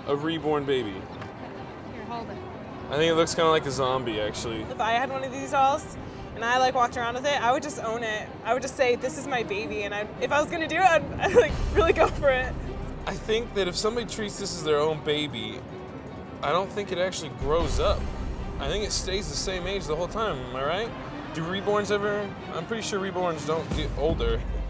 a reborn baby. Here, hold it. I think it looks kind of like a zombie, actually. If I had one of these dolls and I like walked around with it, I would just own it. I would just say, this is my baby. And if I was gonna do it, I'd like really go for it. I think that if somebody treats this as their own baby, I don't think it actually grows up. I think it stays the same age the whole time, am I right? Do reborns ever? I'm pretty sure reborns don't get older.